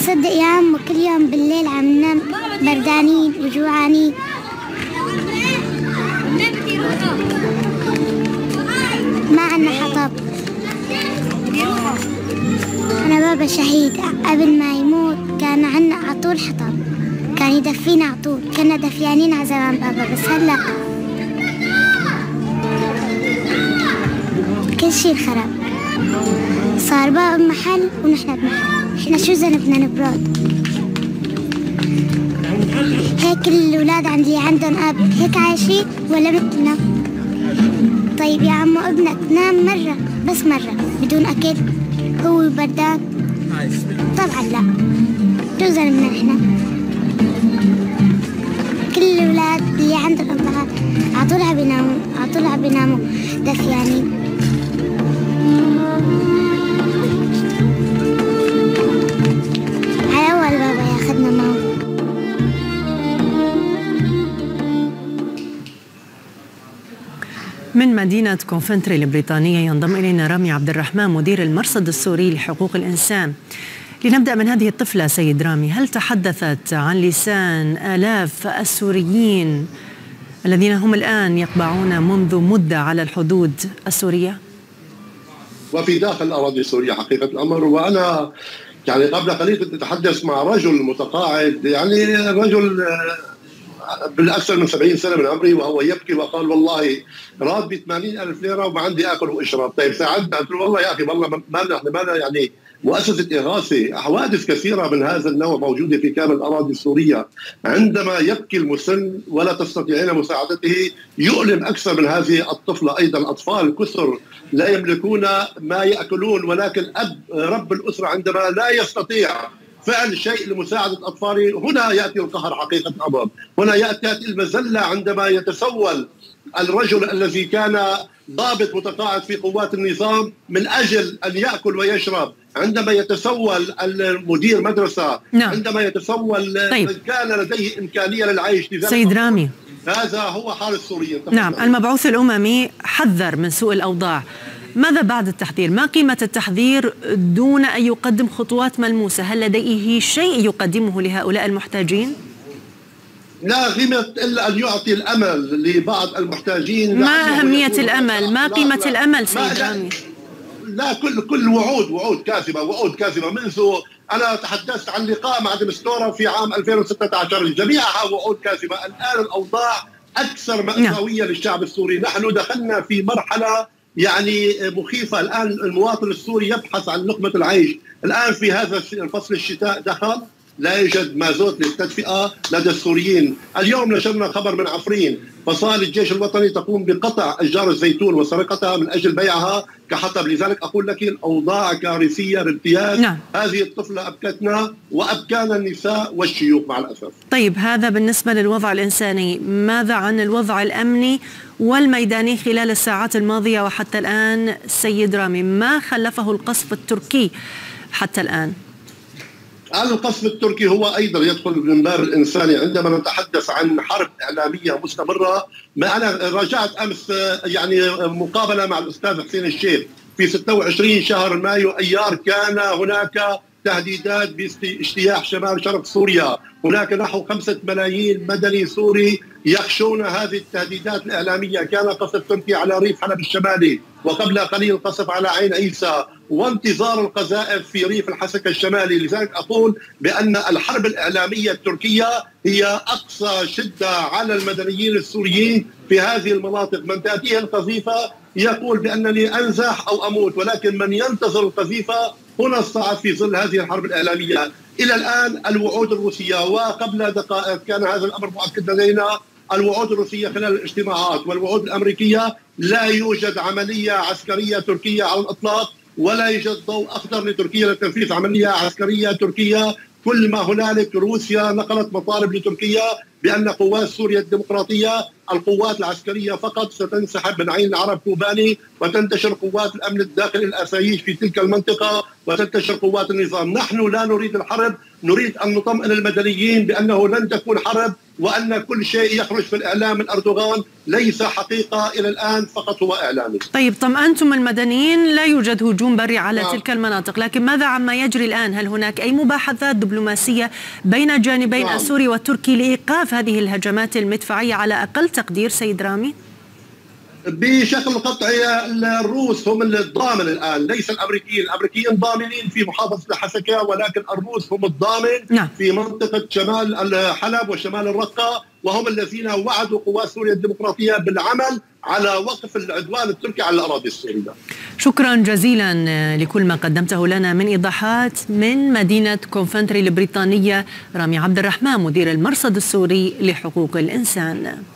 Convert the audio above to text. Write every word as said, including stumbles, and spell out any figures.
تصدق يا عم كل يوم بالليل عم ننام بردانين وجوعانين. ما عنا حطب. أنا بابا شهيد، قبل ما يموت كان عنا عطول حطب، كان يدفينا عطول، كنا دفيانين على زمان بابا. بس هلا كل شي خرب، صار بابا بمحل ونحن بمحل. احنا شو ذنبنا نبرد؟ هيك الأولاد عندي عندهم أب هيك عايشين ولا مثلنا؟ طيب يا عمو ابنك نام مرة بس مرة بدون أكل هو بردان؟ طبعا لا. شو ذنبنا احنا؟ كل الأولاد اللي عندهم أبهات عطول عم بيناموا عطول عم بيناموا دفيانين. على أول بابا ياخدنا معه. من مدينة كونفنتري البريطانية ينضم إلينا رامي عبد الرحمن مدير المرصد السوري لحقوق الإنسان. لنبدأ من هذه الطفلة سيد رامي، هل تحدثت عن لسان آلاف السوريين الذين هم الآن يقبعون منذ مدة على الحدود السورية؟ وفي داخل الأراضي السورية حقيقة الأمر. وأنا يعني قبل قليل كنت أتحدث مع رجل متقاعد، يعني رجل بالأكثر من سبعين سنة من عمري، وهو يبكي وقال والله راتبي ثمانين ألف ليرة وما عندي آكل وأشرب. طيب ساعدنا. قلت له والله يا أخي والله ما نحن ما يعني مؤسسة إغاثة. حوادث كثيرة من هذا النوع موجودة في كامل الأراضي السورية. عندما يبكي المسن ولا تستطيعين مساعدته يؤلم أكثر من هذه الطفلة. أيضا أطفال كثر لا يملكون ما يأكلون، ولكن أب رب الأسرة عندما لا يستطيع فعل شيء لمساعدة أطفاله، هنا يأتي القهر حقيقة الأمر. هنا يأتي المذلة عندما يتسول الرجل الذي كان ضابط متقاعد في قوات النظام من أجل أن يأكل ويشرب، عندما يتسول المدير مدرسة، نعم. عندما يتسول طيب. من كان لديه إمكانية للعيش. سيد رامي، هذا هو حال السوريين. نعم، المبعوث الأممي حذر من سوء الأوضاع. ماذا بعد التحذير؟ ما قيمة التحذير دون أن يقدم خطوات ملموسة؟ هل لديه شيء يقدمه لهؤلاء المحتاجين؟ لا قيمة إلا أن يعطي الأمل لبعض المحتاجين. ما أهمية الأمل؟ ما قيمة لا الأمل سيد رامي؟ لا كل كل وعود وعود كاذبة وعود كاذبة. منذ أنا تحدثت عن لقاء مع دمستورة في عام ألفين وستة عشر، جميعها وعود كاذبة. الآن الأوضاع أكثر مأساوية للشعب السوري. نحن دخلنا في مرحلة يعني مخيفة. الآن المواطن السوري يبحث عن لقمة العيش. الآن في هذا الفصل الشتاء دخل لا يوجد مازوت للتدفئة لدى السوريين. اليوم نشرنا خبر من عفرين، فصائل الجيش الوطني تقوم بقطع أشجار الزيتون وسرقتها من أجل بيعها كحطب. لذلك أقول لك الأوضاع كارثية بامتياز. نعم. هذه الطفلة أبكتنا وأبكانا النساء والشيوخ مع الأسف. طيب هذا بالنسبة للوضع الإنساني، ماذا عن الوضع الأمني والميداني خلال الساعات الماضية وحتى الآن سيد رامي؟ ما خلفه القصف التركي حتى الآن؟ القصف التركي هو أيضا يدخل من باب الإنساني. عندما نتحدث عن حرب إعلامية مستمرة، ما أنا راجعت أمس يعني مقابلة مع الأستاذ حسين الشيخ في ستة وعشرين شهر مايو أيار، كان هناك تهديدات باجتياح شمال شرق سوريا. هناك نحو خمسة ملايين مدني سوري يخشون هذه التهديدات الإعلامية. كان قصف تركي على ريف حلب الشمالي، وقبل قليل قصف على عين عيسى، وانتظار القذائف في ريف الحسكة الشمالي. لذلك أقول بأن الحرب الإعلامية التركية هي أقصى شدة على المدنيين السوريين في هذه المناطق. من تأتيه القذيفة يقول بأنني أنزح أو أموت، ولكن من ينتظر القذيفة هنا الصعب في ظل هذه الحرب الإعلامية. إلى الآن الوعود الروسية، وقبل دقائق كان هذا الأمر مؤكد لدينا، الوعود الروسية خلال الاجتماعات والوعود الأمريكية لا يوجد عملية عسكرية تركية على الإطلاق، ولا يوجد ضوء أخضر لتركيا لتنفيذ عملية عسكرية تركية. كل ما هنالك روسيا نقلت مطالب لتركيا بأن قوات سوريا الديمقراطية القوات العسكرية فقط ستنسحب من عين العرب كوباني، وتنتشر قوات الأمن الداخلي الأسايج في تلك المنطقة، وتنتشر قوات النظام. نحن لا نريد الحرب، نريد أن نطمئن المدنيين بأنه لن تكون حرب وأن كل شيء يخرج في الإعلام من أردوغان ليس حقيقة إلى الآن، فقط هو إعلامي. طيب طمأنتم المدنيين لا يوجد هجوم بري على نعم. تلك المناطق، لكن ماذا عما يجري الآن؟ هل هناك أي مباحثات دبلوماسية بين الجانبين نعم. السوري والتركي لإيقاف هذه الهجمات المدفعية على أقل تقدير سيد رامي؟ بشكل قطعي الروس هم الضامن الآن، ليس الأمريكيين. الأمريكيين ضامنين في محافظة الحسكة، ولكن الروس هم الضامن نعم. في منطقة شمال حلب وشمال الرقة، وهم الذين وعدوا قوات سوريا الديمقراطية بالعمل على وقف العدوان التركي على الأراضي السورية. شكرا جزيلا لكل ما قدمته لنا من إيضاحات من مدينة كونفنتري البريطانية رامي عبد الرحمن مدير المرصد السوري لحقوق الإنسان.